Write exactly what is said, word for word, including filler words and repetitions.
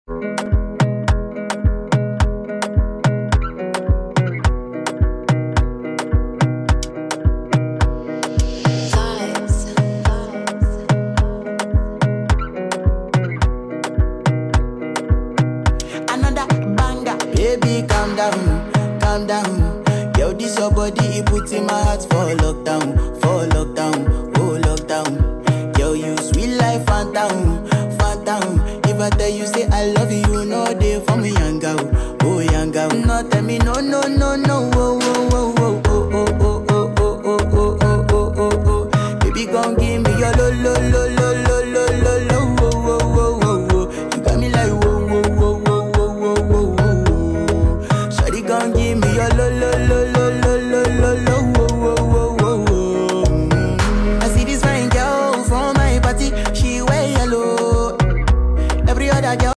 Another banger. Baby, calm down, calm down. Yo, this your body, it puts in my heart for lockdown, for lockdown, oh lockdown. Yo, you sweet life, phantom, phantom. If I tell you say I love you, you know they for me, young girl, oh young girl. No, tell me no, no, no, no, oh, oh, oh, oh.